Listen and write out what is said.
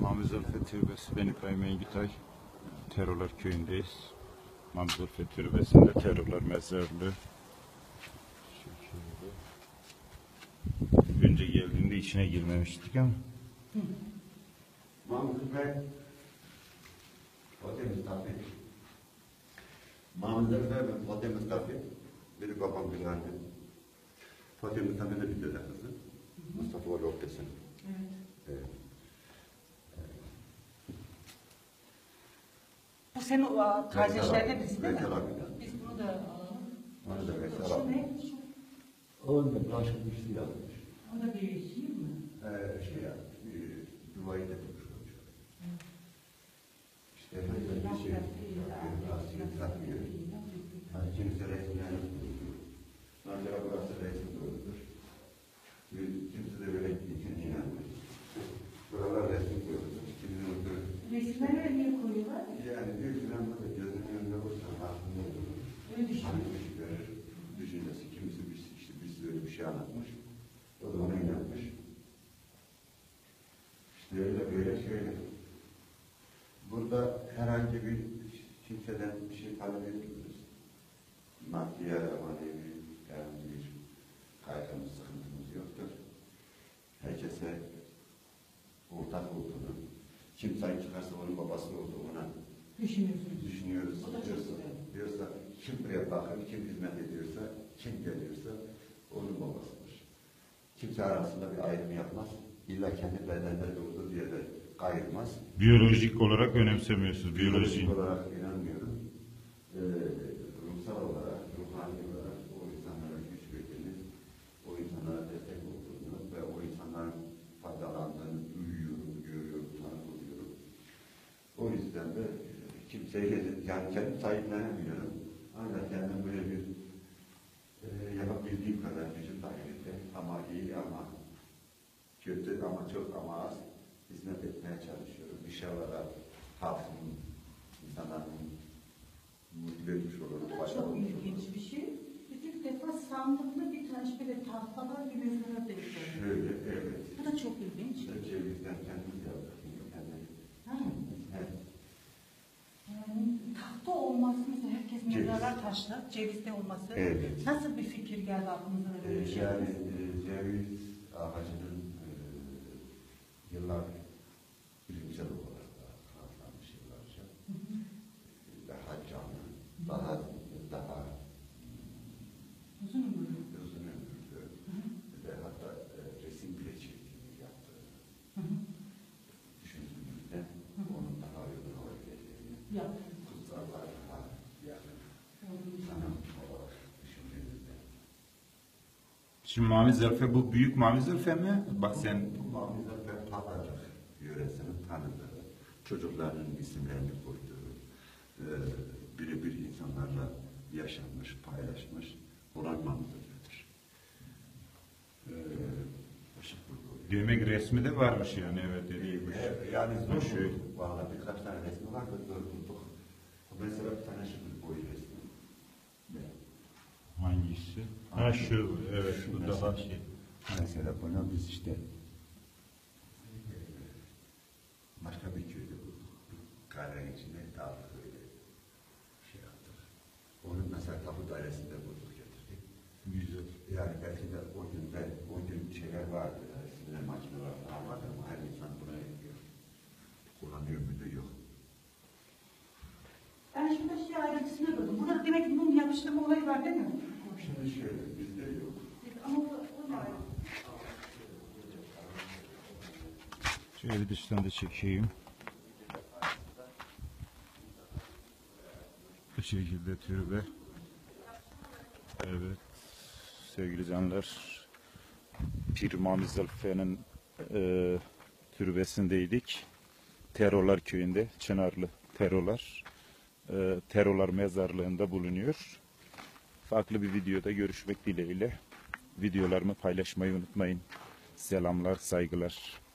Mami Zülfü Türbesi, ben İbrahim Engitay. Terörler köyündeyiz. Mami Zülfü Türbesi'nde terörler mezarlığı. Önce geldiğinde içine girmemiştik ama. Mami Zülfü, Fatih Mustafa. Mami Zülfü ve Fatih Mustafa. Biri babam bir anne. Fatih Mustafa'nın bir dede kızı. Mustafa var yok desin. Evet. Bu senin o kardeşlerine biz değil mi? Veysel abi. Biz bunu da alalım. Onu da Veysel Şu abi. ne? Onu da bulaşık bir şey yazmış. O da bir şey mi? Şey yazmış, duayı da tutmuş. İşte böyle bir şey, aslında takmıyor. Hani kimse resimlerini tutuyor. Ancak burası resim doğrudur. Kimse de böyle gittiğine inanmıyor. Buralar resim koyuyordur. Resimleri niye koyuyorlar? Yani bir filan da gözünün önünde olursan aklında olur. Öyle düşünüyorum. Hani verir, düşüncesi. Kimisi işte biz böyle bir şey anlatmış. O da ona inanmış. İşte öyle böyle şöyle. Burada herhangi bir kimseden bir şey talep etmiyoruz. Maddi ya da manevi herhangi bir kaygımız, sıkıntımız yoktur. Herkese ortak olduğunu, kim sahip çıkarsa onun babası olduğuna düşünüyoruz. O da çok güzel. Diyorsa kim buraya bakır, kim hizmet ediyorsa, kim geliyorsa onun babasıdır. Kimse arasında bir ayrım yapmaz. İlla kendi bedenleri olduğu diye de kayırmaz. Biyolojik olarak önemsemiyorsunuz. Biyolojik olarak inanmıyorum. Ruhsal olarak, ruhani olarak o insanlara güç verdiğini, o insanlara destek olduğunu ve o insanların faydalandığını duyuyorum, görüyorum, tanık oluyorum. O yüzden de kimseye yani kendim sahiplenemiyorum. Ancak kendim böyle bir yapabildiğim kadar gücüm dahilinde ama iyi ama kötü ama çok ama az hizmet etmeye çalışıyorum. İnşallah halkımın, insanların mutlu etmiş olurum. Bu da çok ilginç bir şey. Biz ilk defa sandıklı bir tane böyle tahtalar bir mezara denk geldik. Şöyle, evet. Bu da çok ilginç. Cevizden kendimiz yaptık. Ha. Evet. Yani tahta olması mesela herkes mezara taşlar, cevizde olması. Evet. Nasıl bir fikir geldi aklınıza da böyle bir şey? Yani ceviz ağacının yıllar bilimsel olarak da kanıtlanmış yıllarca. Daha canlı, daha Uzun ömürlü. uzun ömürlü ve hatta resim bile çektiğini yaptı. Düşündüğümüzde onun daha uygun olabileceğini, kutsallar daha yakın sanat olarak düşündüğümüzde. Şimdi Mami Zülfü, bu büyük Mami Zülfü mi? Bak sen... Mami Zülfü Pazarcık yöresinin tanıdığı, çocuklarının isimlerini koyduğu, birebir insanlarla yaşanmış, paylaşmış olan Mami Zülfü'dür. Demek resmi de varmış yani, evet dediği bu. Yani zor Şey. bulduk. Valla birkaç tane resmi var da zor bulduk. Mesela bir tane şu boy resmi. Hangisi? Ha şu, evet şu Mesela- daha şey. Mesela bunu biz işte başka bir köyde bulduk. Karenin içinde dağlık öyle şey yaptık. Onu mesela tapu dairesinde bulduk getirdik. Güzel. Yani belki de o gün şeyler vardı. Resimler makineler falan vardı ama her insan burayı kullanıyor muydu? Yok. Ben şurada şey ayrıntısına gördüm. Burada demek ki mum yapıştırma olayı var değil mi? Şimdi şöyle bizde yok. Ama bu da ayrı. Şöyle dıştan da çekeyim. Bu şekilde türbe. Evet. Sevgili canlar. Pir Mami Zülfü'nün türbesindeydik. Terörler köyünde. Çınarlı Terörler. Terörler mezarlığında bulunuyor. Farklı bir videoda görüşmek dileğiyle. Videolarımı paylaşmayı unutmayın. Selamlar, saygılar.